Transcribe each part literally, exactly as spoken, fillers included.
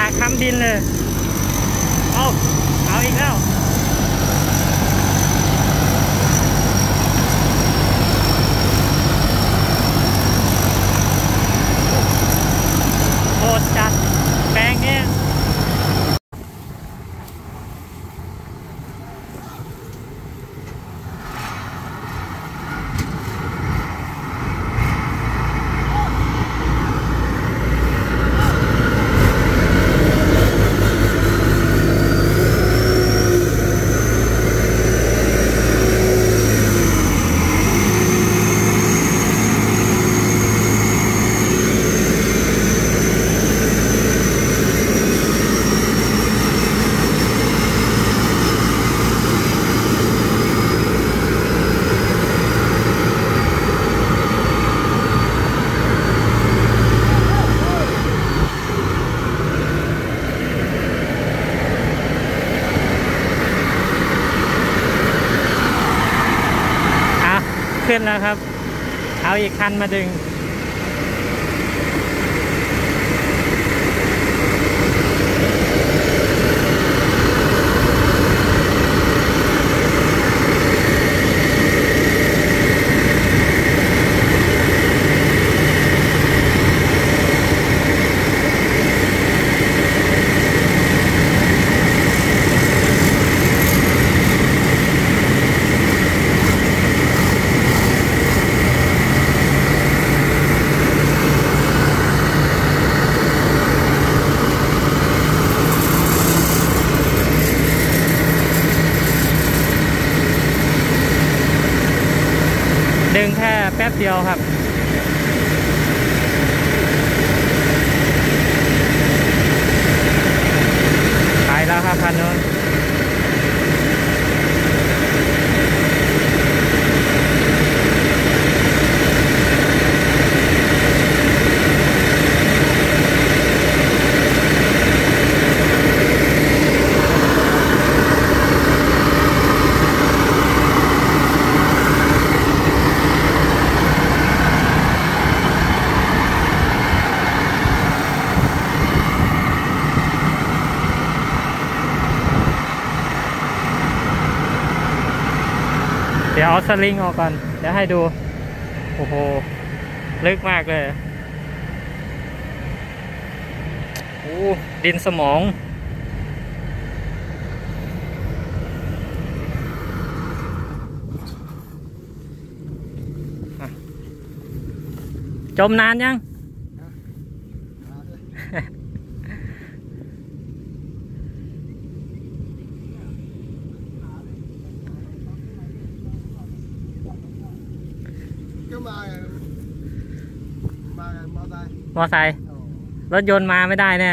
ค้ำดินเลยเอาเอาอีกแล้วโหดจัดแปลงเนี้ยขึ้นแล้วครับเอาอีกคันมาดึงดึงแค่แป๊บเดียวครับไปแล้วครับคันนู้นเดี๋ยวเอาสลิงออกก่อนเดี๋ยวให้ดูโอ้โหลึกมากเลยโอ้ดินสมองจมนานยังมอไซค์รถยนต์มาไม่ได้แน่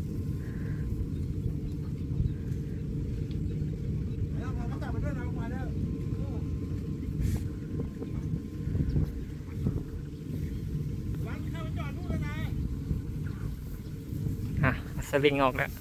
อ่ะสลิงออกแล้ว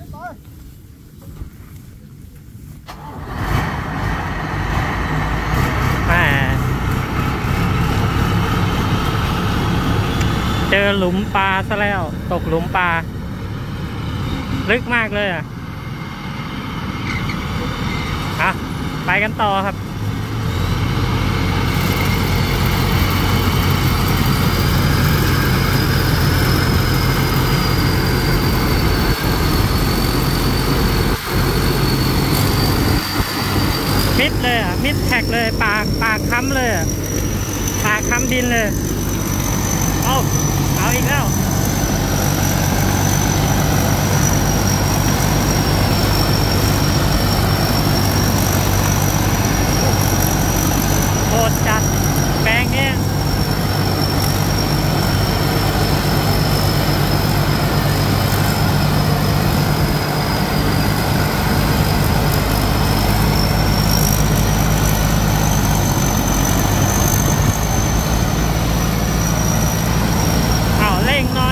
เจอหลุมปลาซะแล้วตกหลุมปลาลึกมากเลยอ่ะอ่ะไปกันต่อครับมิดเลยอ่ะมิดแท็กเลยปากปากค้ำเลยอ่ะปากค้ำดินเลยเอาเอาอีกแล้วโหดจัดแปลงเนี้ยเอาเร่งหน่อย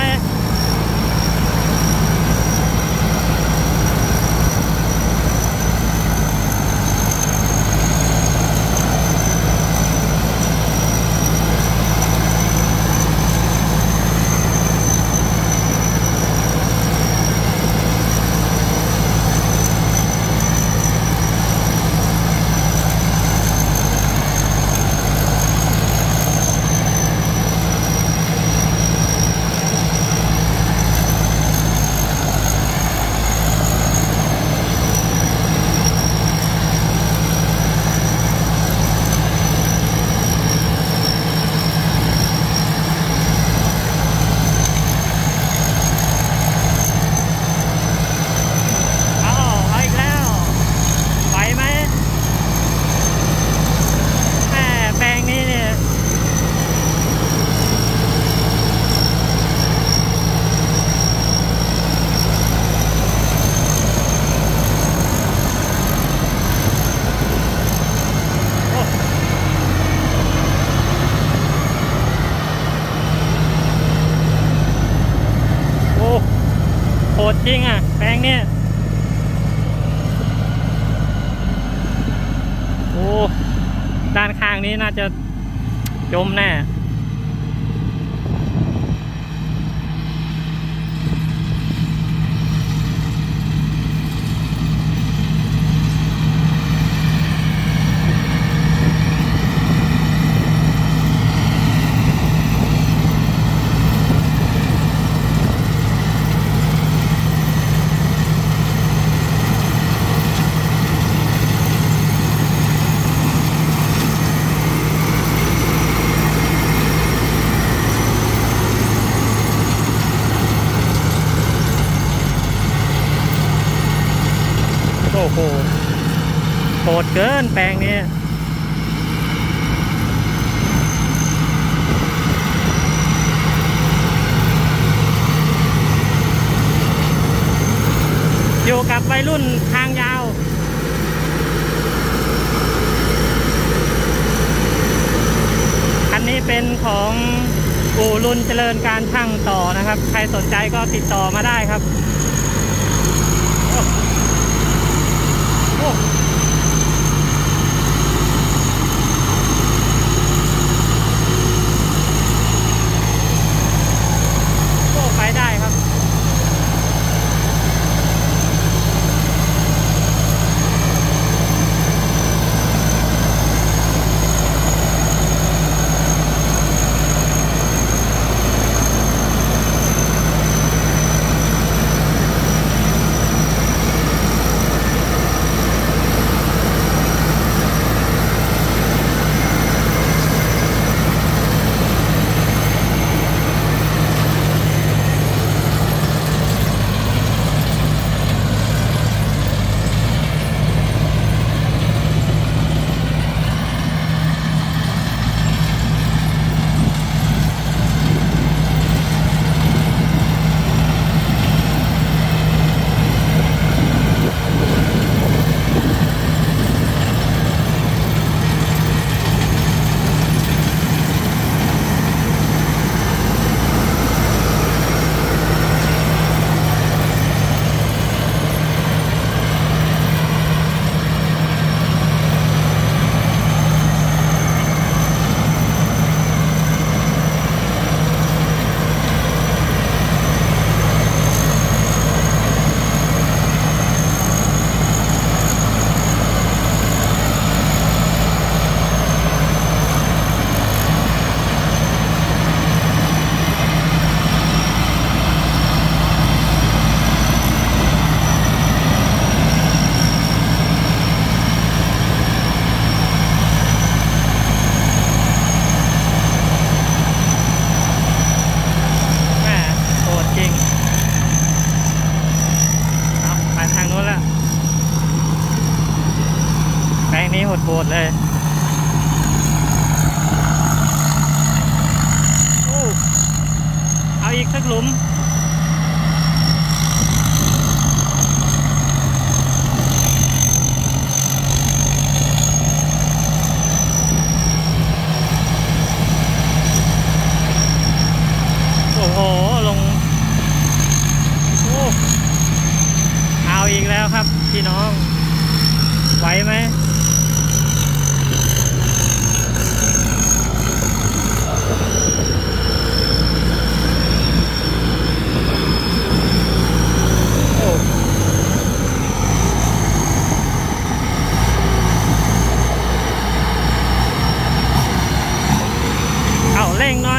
โหดจริงอ่ะแปลงเนี่ยโอ้ด้านข้างนี้น่าจะจมแน่โอ้โหโหดเกินแปลงนี้อยู่กับวัยรุ่นทางยาวคันนี้เป็นของอู่รุ่นเจริญการช่างต่อนะครับใครสนใจก็ติดต่อมาได้ครับโอ้โอ้ไปได้ครับโหดเลยโอ้เอาอีกสักหลุมโอ้โหลงโอ้เอาอีกแล้วครับพี่น้องไหวไหมเร่งหน่อย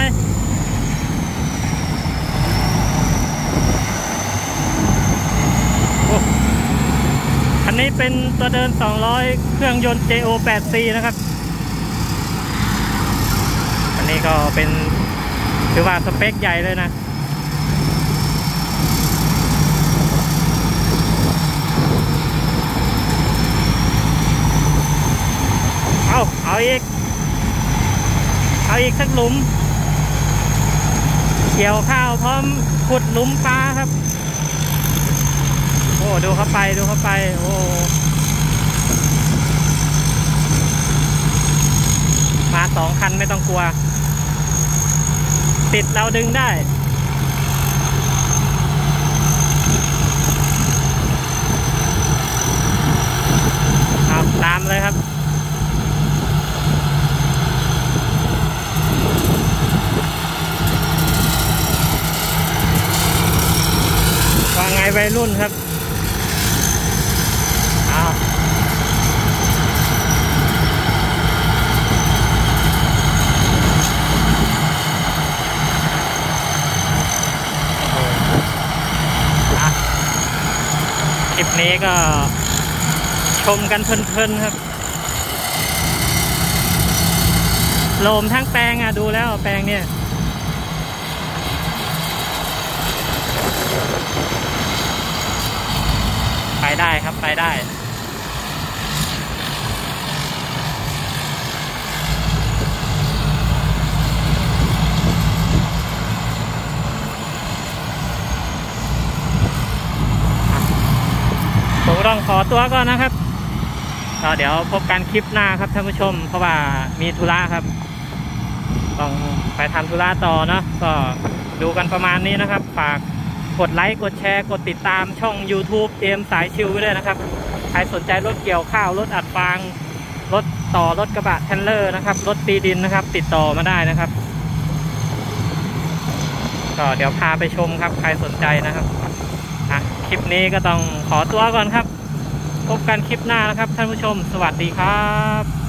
คันนี้เป็นตัวเดินสองร้อยเครื่องยนต์ เจ โอ แปด ซี นะครับอันนี้ก็เป็นถือว่าสเปคใหญ่เลยนะเอาเอาอีกเอาอีกสักหลุมเกี่ยวข้าวพร้อมขุดหลุมปลาครับโอ้ดูเข้าไปดูเข้าไปโอ้มาสองคันไม่ต้องกลัวติดเราดึงได้ว่าไงวัยรุ่นครับอ้าวคลิปนี้ก็ชมกันเพลินๆครับโลมทั้งแปลงอ่ะดูแล้วแปลงเนี่ยไปได้ครับไปได้ผมต้องขอตัวก่อนนะครับก็เดี๋ยวพบกันคลิปหน้าครับท่านผู้ชมเพราะว่ามีธุระครับต้องไปทำธุระต่อเนาะก็ดูกันประมาณนี้นะครับฝากกดไลค์กดแชร์กดติดตามช่อง YouTube เตรียมสายชิวไว้ด้วยนะครับใครสนใจรถเกี่ยวข้าวรถอัดฟางรถต่อรถกระบะเทรลเลอร์นะครับรถตีดินนะครับติดต่อมาได้นะครับก็เดี๋ยวพาไปชมครับใครสนใจนะครับอ่ะคลิปนี้ก็ต้องขอตัวก่อนครับพบกันคลิปหน้านะครับท่านผู้ชมสวัสดีครับ